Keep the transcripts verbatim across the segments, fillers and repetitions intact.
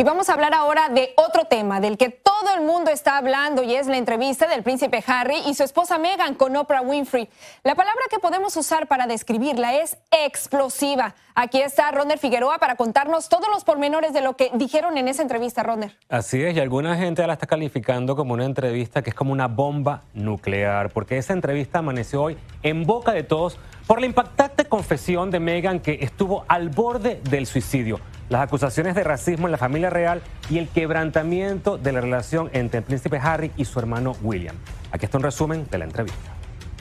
Y vamos a hablar ahora de otro tema del que todo el mundo está hablando y es la entrevista del príncipe Harry y su esposa Meghan con Oprah Winfrey. La palabra que podemos usar para describirla es explosiva. Aquí está Rodner Figueroa para contarnos todos los pormenores de lo que dijeron en esa entrevista, Rodner. Así es, y alguna gente la está calificando como una entrevista que es como una bomba nuclear, porque esa entrevista amaneció hoy en boca de todos por la impactante confesión de Meghan que estuvo al borde del suicidio, las acusaciones de racismo en la familia real y el quebrantamiento de la relación entre el príncipe Harry y su hermano William. Aquí está un resumen de la entrevista.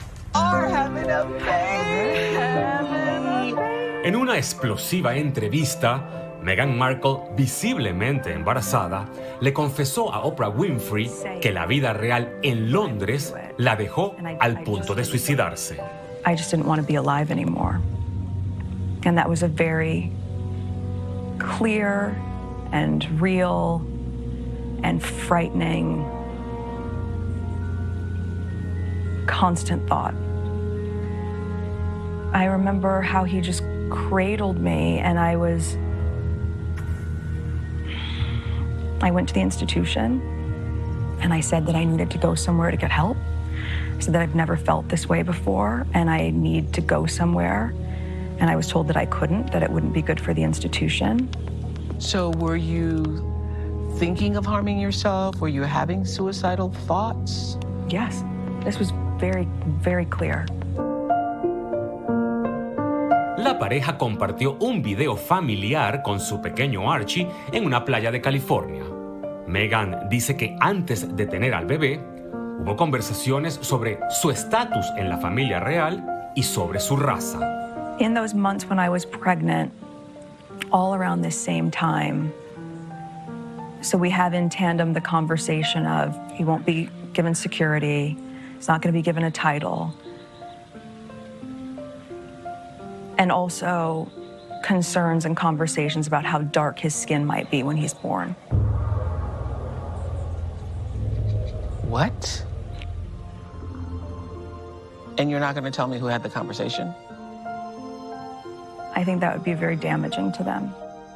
En una explosiva entrevista, Meghan Markle, visiblemente embarazada, le confesó a Oprah Winfrey que la vida real en Londres la dejó al punto de suicidarse. I just didn't want to be alive anymore. And that was a very clear and real and frightening, constant thought. I remember how he just cradled me, and I was, I went to the institution and I said that I needed to go somewhere to get help. I said that I've never felt this way before and I need to go somewhere. And I was told that I couldn't, that it wouldn't be good for the institution. So were you thinking of harming yourself? Were you having suicidal thoughts? Yes, this was very, very clear. La pareja compartió un video familiar con su pequeño Archie en una playa de California. Meghan dice que antes de tener al bebé, hubo conversaciones sobre su estatus en la familia real y sobre su raza. In those months when I was pregnant, all around this same time, so we have in tandem the conversation of he won't be given security, he's not going to be given a title, and also concerns and conversations about how dark his skin might be when he's born. What? And you're not going to tell me who had the conversation? I think that would be very damaging to them.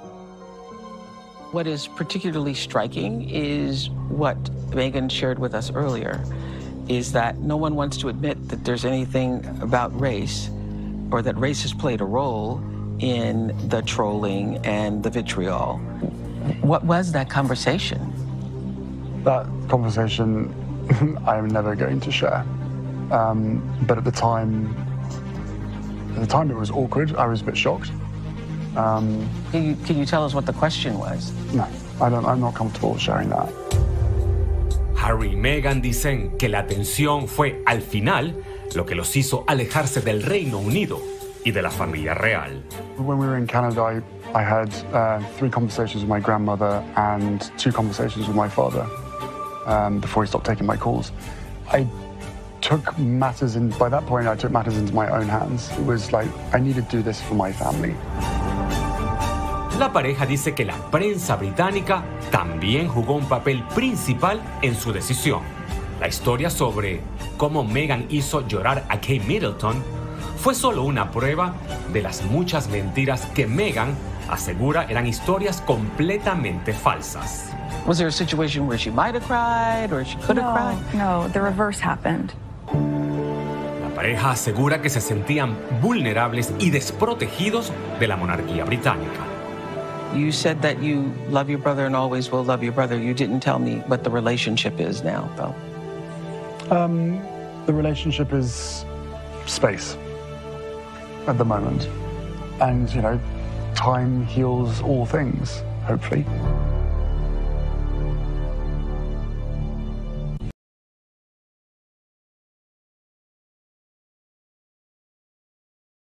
What is particularly striking is what Meghan shared with us earlier, is that no one wants to admit that there's anything about race or that race has played a role in the trolling and the vitriol. What was that conversation? That conversation I'm never going to share. Um, but at the time, at the time it was awkward. I was a bit shocked. Um, can, you, can you tell us what the question was? No, I don't, I'm not comfortable sharing that. Harry y Meghan dicen que la tensión fue, al final, lo que los hizo alejarse del Reino Unido y de la familia real. When we were in Canada, I, I had uh, three conversations with my grandmother and two conversations with my father um, before he stopped taking my calls. I took matters in, by that point, I took matters into my own hands. It was like, I needed to do this for my family. La pareja dice que la prensa británica también jugó un papel principal en su decisión. La historia sobre cómo Meghan hizo llorar a Kate Middleton fue solo una prueba de las muchas mentiras que Meghan asegura eran historias completamente falsas. Was there a situation where she might have cried or she could have No, cried? no, the reverse happened. La pareja asegura que se sentían vulnerables y desprotegidos de la monarquía británica. You said that you love your brother and always will love your brother. You didn't tell me what the relationship is now, though. Um, the relationship is space at the moment. And, you know, time heals all things, hopefully.